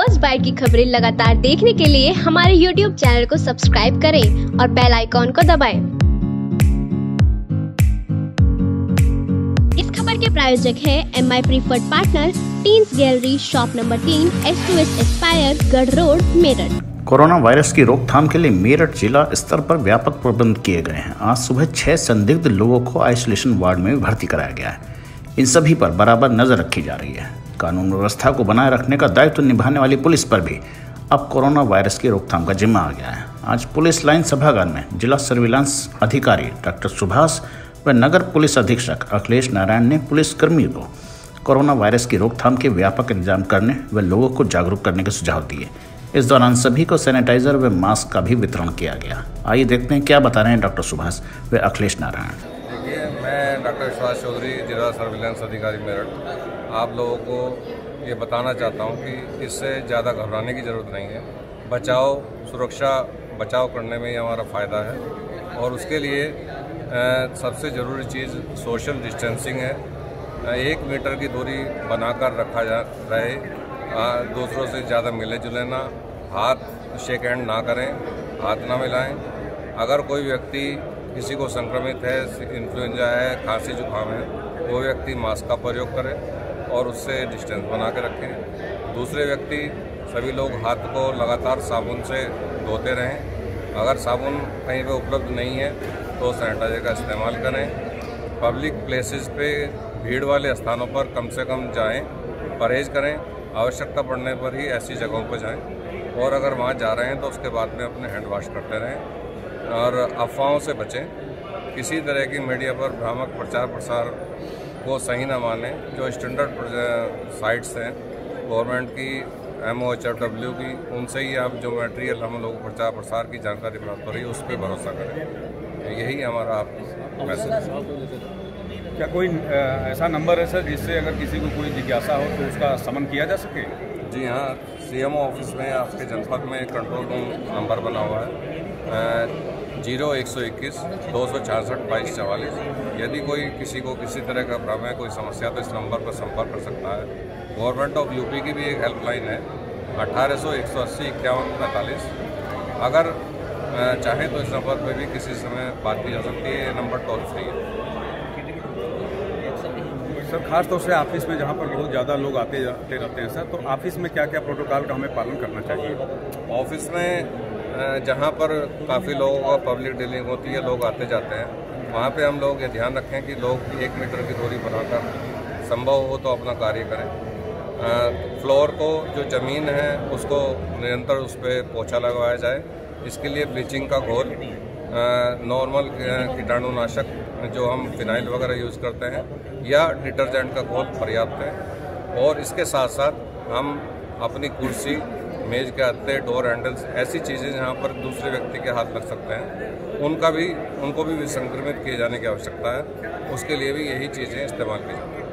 First bite की खबरें लगातार देखने के लिए हमारे YouTube चैनल को सब्सक्राइब करें और बेल आइकॉन को दबाएं। इस खबर के प्रायोजक हैं MI preferred partner, teens gallery, shop number 3, S2S aspire, Garh road, Meerut. Corona virus की रोकथाम के लिए मेरठ जिला स्तर पर व्यापक प्रबंध किए गए हैं। आज सुबह 6 संदिग्ध लोगों को आइसोलेशन वार्ड में भर्ती कराया गया है। इन सभी पर बराबर नजर रखी जा रही है। कानून व्यवस्था को बनाए रखने का दायित्व निभाने वाली पुलिस पर भी अब कोरोना वायरस की रोकथाम का जिम्मा आ गया है। आज पुलिस लाइन सभागार में जिला सर्विलांस अधिकारी डॉक्टर सुभाष व नगर पुलिस अधीक्षक अखिलेश नारायण ने पुलिस कर्मियों को कोरोना वायरस की रोकथाम के व्यापक इंतजाम करने व लोगों को जागरूक करने के सुझाव दिए। इस दौरान सभी को सैनिटाइजर व मास्क का भी वितरण किया गया। आइए देखते हैं क्या बता रहे हैं डॉक्टर सुभाष व अखिलेश नारायण। देखिए, मैं डॉक्टर सुभाष चौधरी, जिला सर्विलांस अधिकारी मेरठ, आप लोगों को ये बताना चाहता हूँ कि इससे ज़्यादा घबराने की ज़रूरत नहीं है। बचाव करने में ही हमारा फ़ायदा है और उसके लिए सबसे ज़रूरी चीज़ सोशल डिस्टेंसिंग है। 1 मीटर की दूरी बनाकर रखा जा रहे, दूसरों से ज़्यादा मिले जुले ना, हाथ शेक हैंड ना करें, हाथ ना मिलाएं। अगर कोई व्यक्ति किसी को संक्रमित है, इन्फ्लुएंजा है, खांसी जुकाम है, वो व्यक्ति मास्क का प्रयोग करे और उससे डिस्टेंस बना के रखें। दूसरे व्यक्ति सभी लोग हाथ को लगातार साबुन से धोते रहें। अगर साबुन कहीं पे उपलब्ध नहीं है तो सैनिटाइजर का इस्तेमाल करें। पब्लिक प्लेसेस पे भीड़ वाले स्थानों पर कम से कम जाएं, परहेज करें। आवश्यकता पड़ने पर ही ऐसी जगहों पर जाएं और अगर वहाँ जा रहे हैं तो उसके बाद में अपने हैंड वॉश करते रहें और अफवाहों से बचें। किसी तरह की मीडिया पर भ्रामक प्रचार प्रसार को सही ना माने। जो स्टैंडर्ड साइट्स हैं गवर्नमेंट की, MOHFW की, उनसे ही आप जो मटेरियल हम लोग प्रचार प्रसार की जानकारी प्राप्त हो रही है उस पर भरोसा करें। यही हमारा आप मैसेज। क्या कोई ऐसा नंबर है सर जिससे अगर किसी को कोई जिज्ञासा हो तो उसका समन किया जा सके? जी हाँ, CMO ऑफिस में आपके जनपद में कंट्रोल रूम नंबर बना हुआ है 0121 266 2244। यदि कोई किसी को किसी तरह का भ्रम है, कोई समस्या, तो इस नंबर पर संपर्क कर सकता है। गवर्नमेंट ऑफ यूपी की भी एक हेल्पलाइन है 1800 180 51 45। अगर चाहें तो इस नंबर पर भी किसी समय बात की जा सकती है। ये नंबर टोल फ्री है। सर, खास तौर से ऑफिस में जहाँ पर बहुत ज़्यादा लोग आते जाते रहते हैं सर, तो ऑफिस में क्या क्या प्रोटोकॉल का हमें पालन करना चाहिए? ऑफिस में जहाँ पर काफ़ी लोगों का पब्लिक डीलिंग होती है, लोग आते जाते हैं, वहाँ पे हम लोग ये ध्यान रखें कि लोग 1 मीटर की दूरी बनाकर संभव हो तो अपना कार्य करें। फ्लोर को, जो ज़मीन है, उसको निरंतर उस पर पोछा लगवाया जाए। इसके लिए ब्लीचिंग का घोल, नॉर्मल कीटाणुनाशक जो हम फिनाइल वगैरह यूज़ करते हैं, या डिटर्जेंट का घोल पर्याप्त है। और इसके साथ साथ हम अपनी कुर्सी, मेज के हत्थे, डोर हैंडल्स, ऐसी चीज़ें जहाँ पर दूसरे व्यक्ति के हाथ लग सकते हैं, उनको भी संक्रमित किए जाने की आवश्यकता है। उसके लिए भी यही चीज़ें इस्तेमाल की जाती हैं।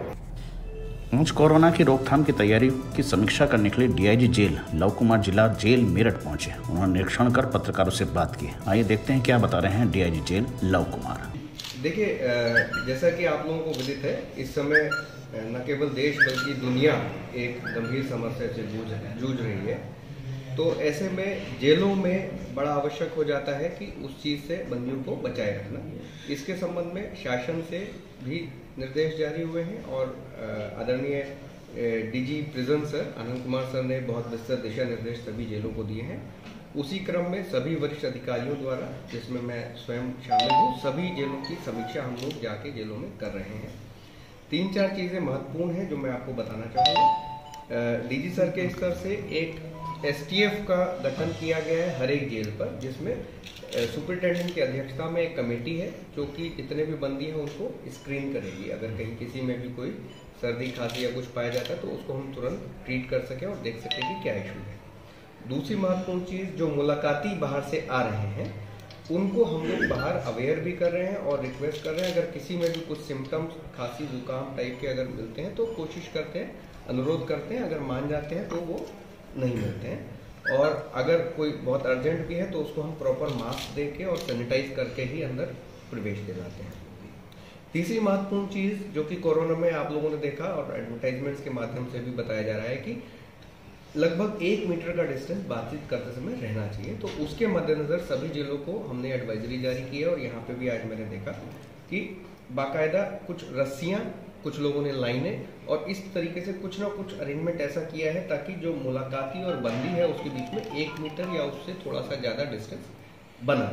आज कोरोना की रोकथाम की तैयारी की समीक्षा करने के लिए DIG जेल लव कुमार जिला जेल मेरठ पहुंचे। उन्होंने निरीक्षण कर पत्रकारों से बात की। आइए देखते हैं क्या बता रहे हैं DIG जेल लव कुमार। देखिए, जैसा कि आप लोगों को विदित है, इस समय न केवल देश बल्कि दुनिया एक गंभीर समस्या से जूझ रही है। तो ऐसे में जेलों में बड़ा आवश्यक हो जाता है कि उस चीज़ से बंदियों को बचाए रखना। इसके संबंध में शासन से भी निर्देश जारी हुए हैं और आदरणीय DG prison sir Anand Kumar sir ने बहुत विस्तृत दिशा निर्देश सभी जेलों को दिए हैं। उसी क्रम में सभी वरिष्ठ अधिकारियों द्वारा, जिसमें मैं स्वयं शामिल हूँ, सभी जेलों की समीक्षा हम लोग जाके जेलों में कर रहे हैं। 3-4 चीज़ें महत्वपूर्ण हैं जो मैं आपको बताना चाहूँगा। DG सर के स्तर से एक STF का गठन किया गया है हर एक जेल पर, जिसमें सुपरिटेंडेंट की अध्यक्षता में एक कमेटी है जो कि जितने भी बंदी हैं उनको स्क्रीन करेगी। अगर कहीं किसी में भी कोई सर्दी, खांसी या कुछ पाया जाता है तो उसको हम तुरंत ट्रीट कर सकें और देख सकें कि क्या इशू है। दूसरी महत्वपूर्ण चीज़, जो मुलाकाती बाहर से आ रहे हैं उनको हम लोग बाहर अवेयर भी कर रहे हैं और रिक्वेस्ट कर रहे हैं, अगर किसी में भी कुछ सिम्टम्स, खांसी जुकाम टाइप के अगर मिलते हैं तो कोशिश करते हैं, अनुरोध करते हैं, अगर मान जाते हैं तो वो नहीं मिलते हैं। और अगर कोई बहुत अर्जेंट भी है तो उसको हम प्रॉपर मास्क दे के और सैनिटाइज करके ही अंदर प्रवेश दिलाते हैं। तीसरी महत्वपूर्ण चीज़ जो कि कोरोना में आप लोगों ने देखा और एडवर्टाइजमेंट्स के माध्यम से भी बताया जा रहा है कि लगभग 1 मीटर का डिस्टेंस बातचीत करते समय रहना चाहिए। तो उसके मद्देनज़र सभी जेलों को हमने एडवाइजरी जारी की है और यहाँ पे भी आज मैंने देखा कि बाकायदा कुछ रस्सियाँ, कुछ लोगों ने लाइनें और इस तरीके से कुछ ना कुछ अरेंजमेंट ऐसा किया है ताकि जो मुलाकाती और बंदी है उसके बीच में 1 मीटर या उससे थोड़ा सा ज़्यादा डिस्टेंस बना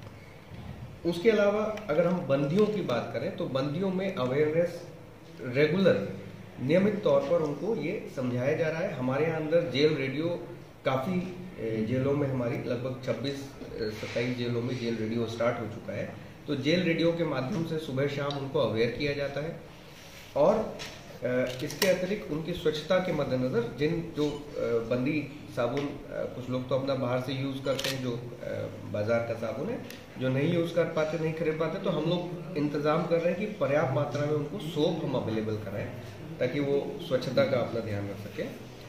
रहे। उसके अलावा अगर हम बंदियों की बात करें तो बंदियों में अवेयरनेस रेगुलर नियमित तौर पर उनको ये समझाया जा रहा है। हमारे यहाँ अंदर जेल रेडियो काफ़ी जेलों में हमारी लगभग 26-27 जेलों में जेल रेडियो स्टार्ट हो चुका है। तो जेल रेडियो के माध्यम से सुबह शाम उनको अवेयर किया जाता है और इसके अतिरिक्त उनकी स्वच्छता के मद्देनज़र जो बंदी साबुन, कुछ लोग तो अपना बाहर से यूज़ करते हैं, जो बाज़ार का साबुन है, जो नहीं यूज़ कर पाते, नहीं खरीद पाते, तो हम लोग इंतज़ाम कर रहे हैं कि पर्याप्त मात्रा में उनको सोप हम अवेलेबल कराएं ताकि वो स्वच्छता का अपना ध्यान रख सकें।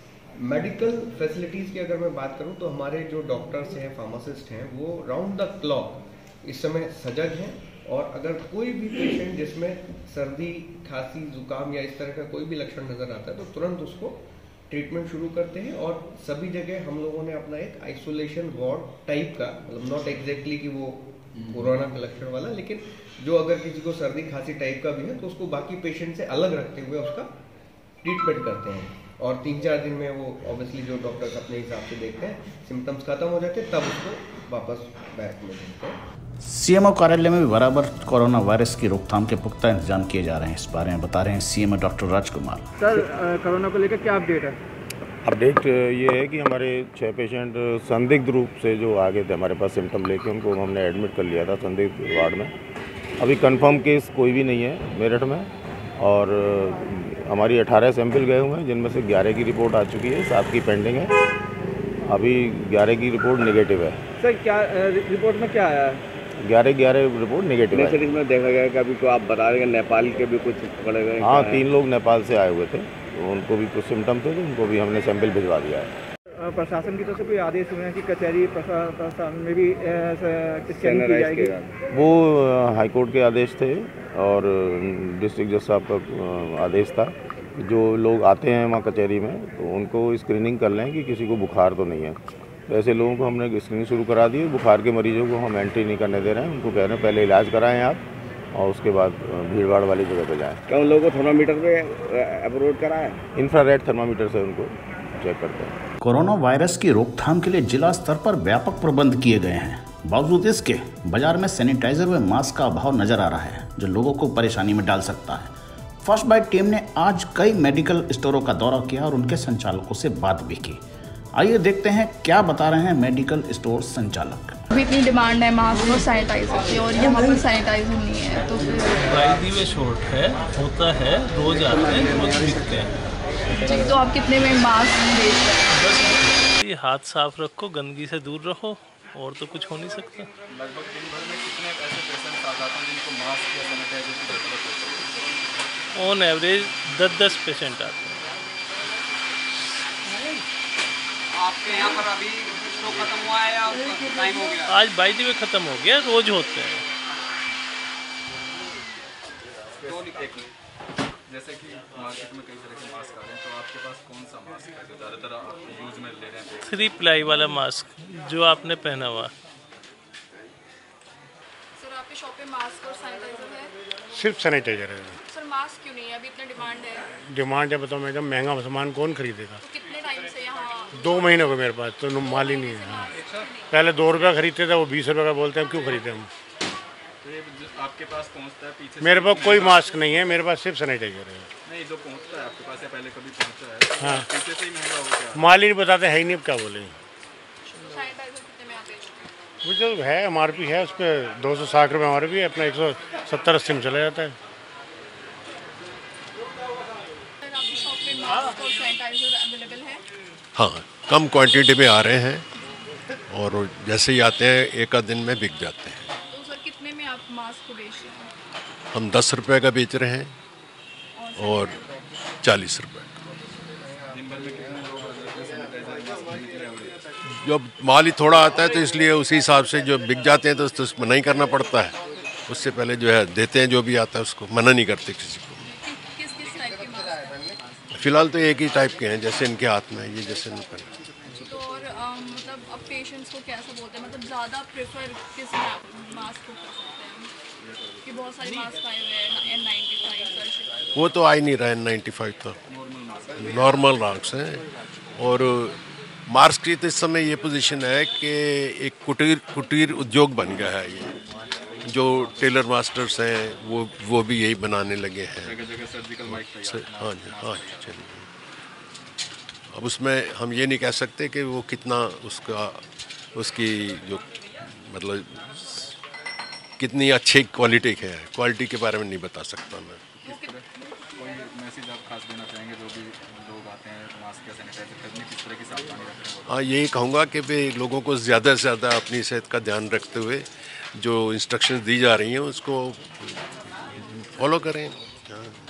मेडिकल फैसिलिटीज़ की अगर मैं बात करूं तो हमारे जो डॉक्टर्स हैं, फार्मासिस्ट हैं, वो राउंड द क्लॉक इस समय सजग हैं और अगर कोई भी पेशेंट जिसमें सर्दी, खांसी, जुकाम या इस तरह का कोई भी लक्षण नज़र आता है तो तुरंत उसको ट्रीटमेंट शुरू करते हैं। और सभी जगह हम लोगों ने अपना एक आइसोलेशन वार्ड टाइप का, मतलब नॉट एग्जैक्टली कि वो कोरोना का लक्षण वाला, लेकिन जो अगर किसी को सर्दी खांसी टाइप का भी है तो उसको बाकी पेशेंट से अलग रखते हुए उसका ट्रीटमेंट करते हैं और 3-4 दिन में वो ऑब्वियसली जो डॉक्टर्स अपने हिसाब से देखते हैं, सिम्टम्स खत्म हो जाते हैं, तब उसको वापस बैक में देते हैं। सीएमओ कार्यालय में भी बराबर कोरोना वायरस की रोकथाम के पुख्ता इंतजाम किए जा रहे हैं। इस बारे में बता रहे हैं CMO doctor Rajkumar. Sir, corona को लेकर क्या अपडेट है? अपडेट ये है कि हमारे 6 पेशेंट संदिग्ध रूप से जो आ गए थे हमारे पास सिम्टम लेके, उनको हमने एडमिट कर लिया था संदिग्ध वार्ड में। अभी कंफर्म केस कोई भी नहीं है मेरठ में और हमारी 18 सैंपल गए हुए हैं जिनमें से 11 की रिपोर्ट आ चुकी है, 7 की पेंडिंग है। अभी 11 की रिपोर्ट नेगेटिव है। सर, क्या रिपोर्ट में क्या आया है? 11 रिपोर्ट नेगेटिव है। सर, इसमें देखा गया कि अभी को आप बता रहे हैं नेपाल के भी कुछ पड़े गए। हाँ, 3 लोग नेपाल से आए हुए थे, तो उनको भी कुछ सिम्टम थे, तो उनको भी हमने सैंपल भिजवा दिया है। प्रशासन की तरफ से कोई आदेश हुए हैं कि कचहरी प्रशासन में भी स्कैनिंग की जाएगी? वो हाईकोर्ट के आदेश थे और डिस्ट्रिक्ट जज साहब का आदेश था, जो लोग आते हैं वहाँ कचहरी में तो उनको स्क्रीनिंग कर लें कि किसी को बुखार तो नहीं है। तो ऐसे लोगों को हमने स्क्रीनिंग शुरू करा दी है। बुखार के मरीजों को हम एंट्री नहीं करने दे रहे हैं, उनको कह रहे हैं पहले इलाज कराएं आप और उसके बाद भीड़-भाड़ वाली जगह पे जाएं। क्या उन लोगों को थर्मामीटर पे अपलोड करा है? इंफ्रारेड थर्मामीटर से उनको चेक करते हैं। कोरोना वायरस की रोकथाम के लिए जिला स्तर पर व्यापक प्रबंध किए गए हैं। बावजूद इसके बाजार में सैनिटाइजर व मास्क का अभाव नजर आ रहा है, जो लोगों को परेशानी में डाल सकता है। फर्स्ट बाइट टीम ने आज कई मेडिकल स्टोरों का दौरा किया और उनके संचालकों से बात भी की। आइए देखते हैं क्या बता रहे हैं मेडिकल स्टोर संचालक। अभी इतनी डिमांड है मास्क और सैनिटाइजर की और यहाँ पर सैनिटाइजर नहीं है, तो फिर बाइदी में शॉर्ट है, होता है, रोज आते हैं, रोज बिकते हैं। जी, तो आप कितने में मास्क बेच रहे हैं? बस हाथ साफ रखो, गंदगी से दूर रहो, और तो कुछ हो नहीं सकता। लगभग दिन भर में कितने ऐसे पेशेंट्स आ जाते हैं जिनको मास्क या सैनिटाइजर की जरूरत होती है? ऑन एवरेज 10 पेशेंट आते हैं। आपके यहाँ पर अभी स्टॉक खत्म हुआ है या टाइम हो गया? आज बाइदी में ख़त्म हो गया, रोज होते हैं। जैसे कि मार्केट में कई तरह के मास्क आ रहे हैं, तो आपके पास कौन सा मास्क है जो ज़्यादातर आप यूज में ले रहे हैं? 3 प्लाई वाला मास्क जो आपने पहना हुआ। सर, आपकी शॉप पे मास्क और सैनिटाइजर है? सिर्फ सैनिटाइजर है। सर, मास्क क्यों नहीं है? अभी इतना डिमांड है। डिमांड है, बताओ मैडम, महंगा सामान कौन खरीदेगा? तो कितने टाइम से यहाँ? 2 महीने हो गए मेरे पास, तो माल ही नहीं है। हाँ, पहले 2 रुपये खरीदते थे, वो 20 रुपये का बोलते हैं, क्यों खरीदे हम? तो ये आपके पास पहुंचता है पीछे? मेरे पास कोई मास्क नहीं है, मेरे पास सिर्फ सैनिटाइजर है। नहीं, जो पहुंचता है आपके पास या पहले कभी पहुंचा है? हाँ, पीछे से ही महंगा हो गया। माल ही नहीं बताते, है ही नहीं, क्या बोले। सैनिटाइजर कितने में आते हैं? वो जो है MRP है, उस पर 260 रुपये MRP है, अपना 170-80 में चला जाता है। सर, आपकी शॉप पे मास्क और सैनिटाइजर अवेलेबल है? हाँ, कम क्वांटिटी में आ रहे हैं और जैसे ही आते हैं एक आध दिन में बिक जाते हैं। तो सर, कितने में आप मास्क को बेच रहे हैं? हम 10 रुपये का बेच रहे हैं और 40 रुपये। जब माल ही थोड़ा आता है तो इसलिए उसी हिसाब से जो बिक जाते हैं तो मना ही करना पड़ता है। उससे पहले जो है देते हैं, जो भी आता है उसको मना नहीं करते किसी को। किस किस टाइप के मास्क? फिलहाल तो एक ही टाइप के हैं, जैसे इनके हाथ में ये जैसे इनका। तो और मतलब अब पेशेंट्स को कैसा बोलते हैं, मतलब ज़्यादा प्रेफर किस मास्क को कर सकते हैं कि बहुत सारे मास्क आए हुए हैं N95 वो तो आ ही नहीं रहा है N95 तो नॉर्मल मास्क हैं। और मास्क की तो इस समय ये पोजीशन है कि एक कुटीर उद्योग बन गया है ये, जो टेलर मास्टर्स हैं वो भी यही बनाने लगे हैं। हाँ जी हाँ जी चलिए। अब उसमें हम ये नहीं कह सकते कि वो कितना उसकी जो मतलब कितनी अच्छी क्वालिटी है, क्वालिटी के बारे में नहीं बता सकता मैं। कोई मैसेज आप खास देना चाहेंगे जो भी लोग आते हैं मास्क या सैनिटाइजर खरीदने, किस तरह की सावधानी रखते हैं? हाँ, यही कहूँगा कि भाई लोगों को ज़्यादा से ज़्यादा अपनी सेहत का ध्यान रखते हुए जो इंस्ट्रक्शंस दी जा रही हैं उसको फॉलो करें। हाँ।